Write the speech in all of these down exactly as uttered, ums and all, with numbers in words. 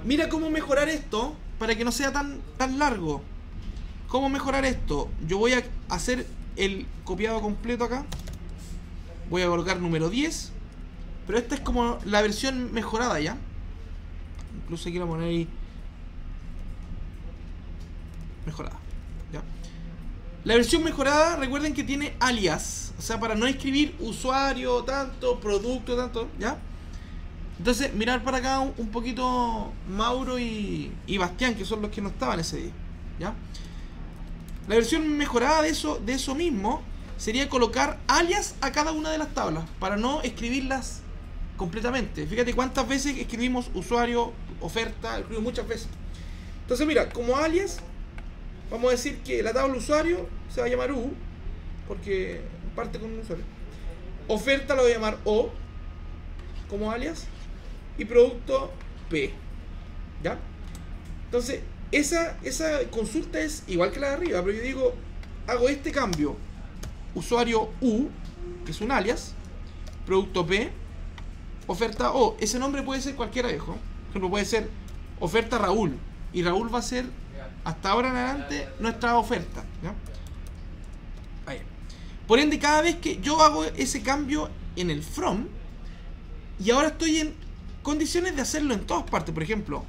Mira cómo mejorar esto para que no sea tan, tan largo. ¿Cómo mejorar esto? Yo voy a hacer el copiado completo acá. Voy a colocar número diez. Pero esta es como la versión mejorada ya. Incluso quiero poner ahí mejorada, ¿ya? La versión mejorada, recuerden que tiene alias. O sea, para no escribir usuario tanto, producto tanto, ¿ya? Entonces, mirar para acá un, un poquito Mauro y, y Bastián, que son los que no estaban ese día, ¿ya? La versión mejorada de eso, de eso mismo sería colocar alias a cada una de las tablas para no escribirlas completamente. Fíjate cuántas veces escribimos usuario, oferta, escribimos muchas veces. Entonces mira, como alias vamos a decir que la tabla usuario se va a llamar U, porque parte con un usuario. Oferta lo voy a llamar O como alias y producto P, ¿ya? Entonces esa, esa consulta es igual que la de arriba, pero yo digo, hago este cambio, usuario U, que es un alias, producto P, oferta O. Ese nombre puede ser cualquiera, viejo. Por ejemplo, puede ser oferta Raúl, y Raúl va a ser hasta ahora en adelante nuestra oferta, ¿ya? Ahí. Por ende, cada vez que yo hago ese cambio en el from, y ahora estoy en condiciones de hacerlo en todas partes. Por ejemplo,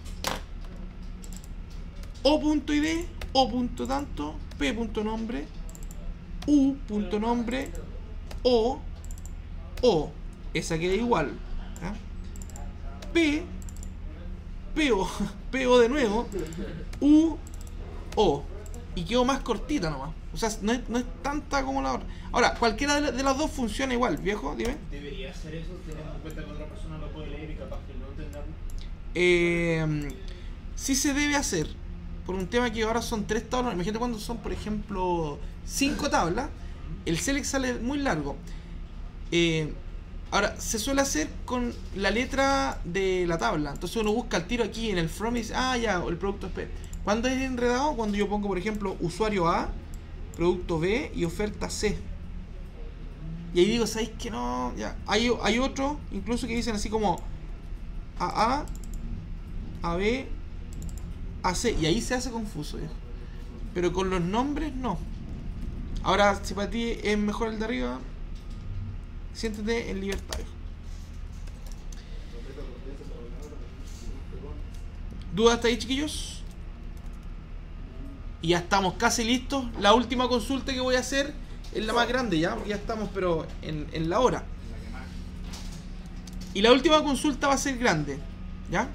O.id, O.tanto, P.nombre, U.nombre, O, O, esa queda igual, ¿ya? P, PO, PO de nuevo, U, O, y quedó más cortita nomás. O sea, no es, no es tanta como la otra. Ahora, cualquiera de, la, de las dos funciona igual, viejo, dime. ¿Debería hacer eso teniendo en cuenta que otra persona lo puede leer y capaz que no entenderlo? Eh, sí se debe hacer, por un tema que ahora son tres tablas. Imagínate cuando son, por ejemplo, cinco tablas, el select sale muy largo. Eh, ahora, se suele hacer con la letra de la tabla. Entonces uno busca el tiro aquí en el from y dice, ah, ya, el producto es P. ¿Cuándo es enredado? Cuando yo pongo, por ejemplo, usuario A, producto B y oferta C. Y ahí digo, ¿sabéis que no? Ya. Hay, hay otro, incluso que dicen así como A A, A B, A C. Y ahí se hace confuso, ¿eh? Pero con los nombres no. Ahora, si para ti es mejor el de arriba, siéntete en libertad. ¿Dudas hasta ahí, chiquillos? Y ya estamos casi listos. La última consulta que voy a hacer es la más grande ya, porque ya estamos pero en, en la hora. Y la última consulta va a ser grande, ¿ya?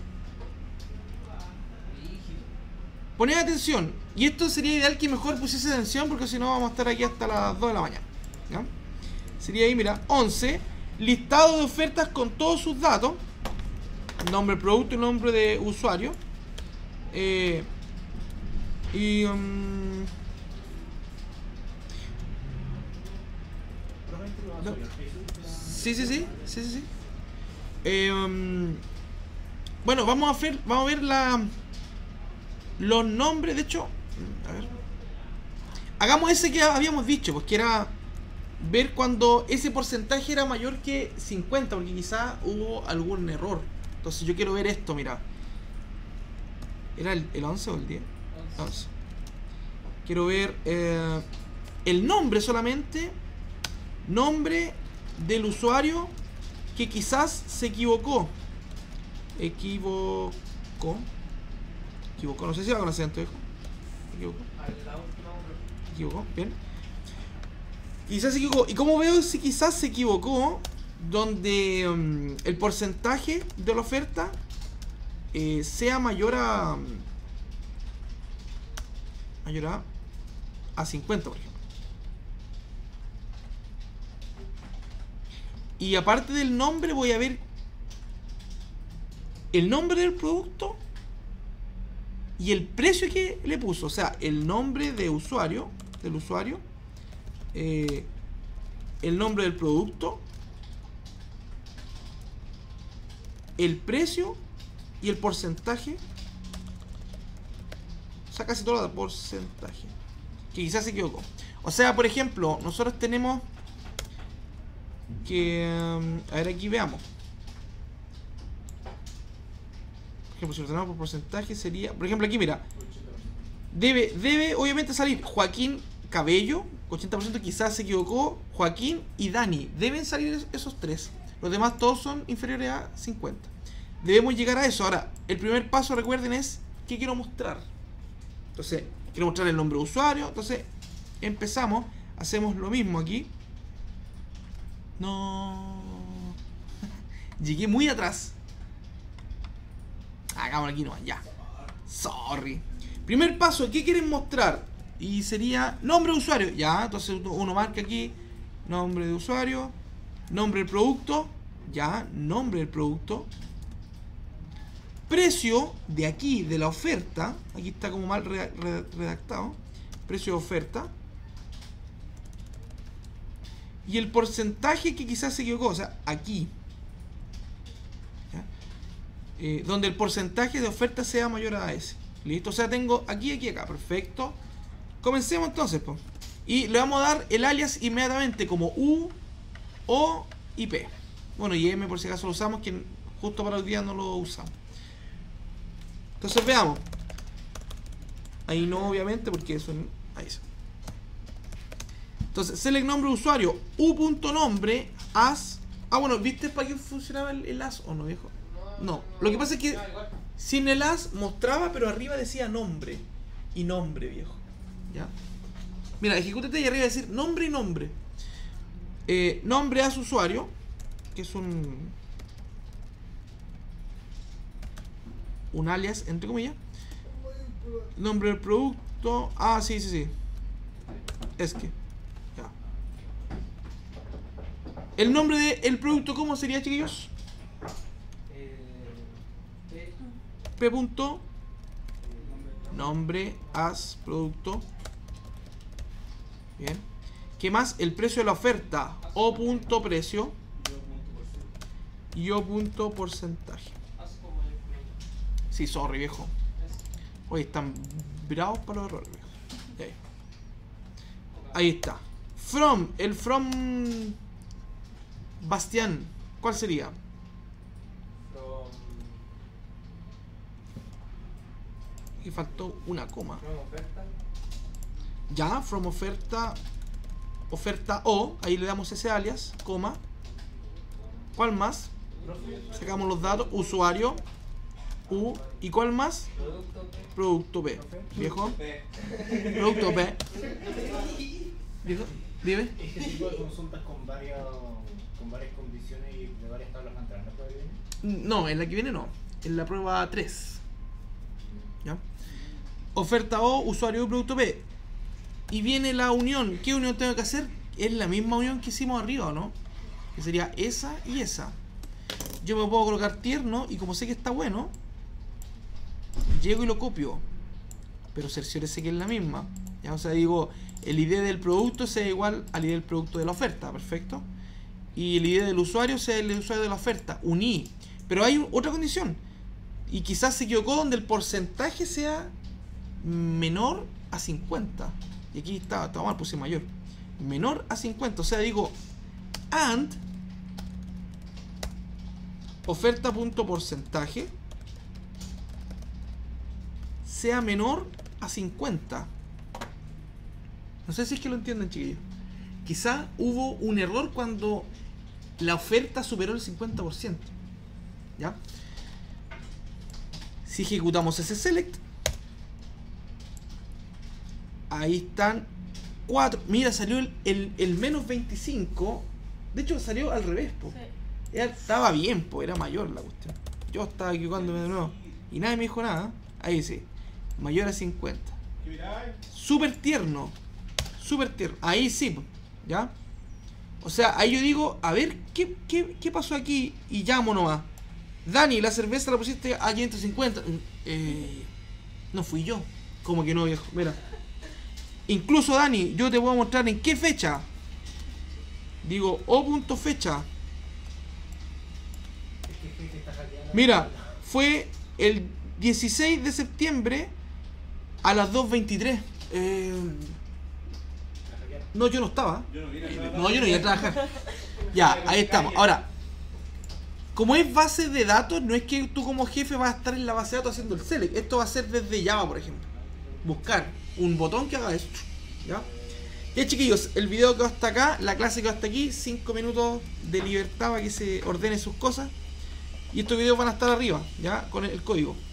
Poned atención. Y esto sería ideal que mejor pusiese atención, porque si no vamos a estar aquí hasta las dos de la mañana, ¿ya? Sería ahí, mira, once. Listado de ofertas con todos sus datos. Nombre del producto y nombre de usuario. Eh, y... Um, no. Sí, sí, sí. Sí, sí, sí. Eh, um, bueno, vamos a ver, vamos a ver la, los nombres. De hecho, a ver. Hagamos ese que habíamos dicho, pues que era ver cuando ese porcentaje era mayor que cincuenta, porque quizás hubo algún error. Entonces yo quiero ver esto, mira. ¿Era el, el once o el diez? once. Quiero ver eh, el nombre solamente. Nombre del usuario que quizás se equivocó. Equivocó. Equivocó. No sé si va con acento, hijo. Equivocó. Equivocó. Bien. Quizás se equivocó. ¿Y cómo veo si quizás se equivocó? Donde um, el porcentaje de la oferta eh, sea mayor a mayor a, a cincuenta, por ejemplo. Y aparte del nombre voy a ver el nombre del producto y el precio que le puso. O sea, el nombre de usuario del usuario, eh, el nombre del producto, el precio y el porcentaje. O sea, casi todo el porcentaje que quizás se equivocó. O sea, por ejemplo, nosotros tenemos que, a ver, aquí veamos. Por ejemplo, si ordenamos por porcentaje sería, por ejemplo, aquí mira, debe, debe obviamente salir Joaquín Cabello, ochenta por ciento, quizás se equivocó, Joaquín y Dani. Deben salir esos tres. Los demás todos son inferiores a cincuenta. Debemos llegar a eso. Ahora, el primer paso, recuerden, es ¿qué quiero mostrar? Entonces, quiero mostrar el nombre de usuario. Entonces, empezamos, hacemos lo mismo aquí. No. Llegué muy atrás. Hagámoslo aquí nomás, ya. Sorry. Primer paso, ¿qué quieren mostrar? Y sería nombre de usuario. Ya, entonces uno marca aquí nombre de usuario, nombre del producto. Ya, nombre del producto. Precio de aquí, de la oferta. Aquí está como mal redactado. Precio de oferta. Y el porcentaje que quizás se equivocó. O sea, aquí. Eh, donde el porcentaje de oferta sea mayor a ese. Listo. O sea, tengo aquí, aquí, acá. Perfecto. Comencemos entonces, pues. Y le vamos a dar el alias inmediatamente como U, O y P. Bueno, y M por si acaso lo usamos, que justo para hoy día no lo usamos. Entonces veamos. Ahí no, obviamente, porque eso... Ahí está. Entonces, select nombre de usuario, U.nombre, as... Ah, bueno, ¿viste para qué funcionaba el, el as o no, viejo? No, lo que pasa es que sin el as mostraba, pero arriba decía nombre. Y nombre, viejo. ¿Ya? Mira, ejecútate y arriba decir nombre y nombre. Eh, nombre as usuario, que es un... un alias, entre comillas. Nombre del producto. Ah, sí, sí, sí. Es que. Ya. El nombre del producto, ¿cómo sería, chiquillos? P. Punto, nombre as producto. Bien. ¿Qué más? El precio de la oferta. O. Punto precio. Y O. Punto porcentaje. Sí, sorry, viejo. Oye, están bravos para los errores, viejo. Ahí. Ahí está. From. El from... Bastián. ¿Cuál sería? From, Aquí faltó una coma. from oferta. Ya, from oferta. Oferta O. Ahí le damos ese alias. Coma. ¿Cuál más? Sacamos los datos. Usuario. U. ¿Y cuál más? Producto P. Producto P. Viejo. Producto P. Viejo. Dime. Este tipo de consultas con varias, con varias condiciones y de varias tablas van a entrar, ¿no puede venir? No, en la que viene no. En la prueba tres. ¿Ya? Oferta O, usuario U, producto P. Y viene la unión. ¿Qué unión tengo que hacer? Es la misma unión que hicimos arriba, ¿no? Que sería esa y esa. Yo me puedo colocar tierno y como sé que está bueno, llego y lo copio. Pero cerciórese que es la misma. ¿Ya? O sea, digo, el I D del producto sea igual al I D del producto de la oferta. Perfecto. Y el I D del usuario sea el usuario de la oferta. Uní. Pero hay otra condición. Y quizás se equivocó donde el porcentaje sea menor a cincuenta. Y aquí está, está mal, puse mayor. Menor a cincuenta. O sea, digo, and oferta.porcentaje sea menor a cincuenta. No sé si es que lo entienden, chiquillos. Quizá hubo un error cuando la oferta superó el cincuenta por ciento. ¿Ya? Si ejecutamos ese select, ahí están cuatro. Mira, salió el, el, el menos veinticinco. De hecho, salió al revés, po. Sí. Era, estaba bien, po, era mayor la cuestión. Yo estaba equivocándome de nuevo. Y nadie me dijo nada. Ahí sí. Mayor a cincuenta. Súper tierno. Súper tierno. Ahí sí, po. ¿Ya? O sea, ahí yo digo, a ver, ¿qué, qué, qué pasó aquí? Y llamo nomás. Dani, la cerveza la pusiste a quinientos cincuenta. Eh, no fui yo. Como que no, viejo. Mira. Incluso, Dani, yo te voy a mostrar en qué fecha. Digo, O punto fecha. Mira, fue el dieciséis de septiembre a las dos veintitrés. Eh, no, yo no estaba. Yo no vine a trabajar. No, yo no iba a trabajar. Ya, ahí estamos. Ahora, como es base de datos, no es que tú como jefe vas a estar en la base de datos haciendo el select. Esto va a ser desde Java, por ejemplo. Buscar un botón que haga esto. ¿Ya? Ya, chiquillos, el video quedó hasta acá, la clase quedó hasta aquí. cinco minutos de libertad para que se ordene sus cosas. Y estos videos van a estar arriba, ya, con el código.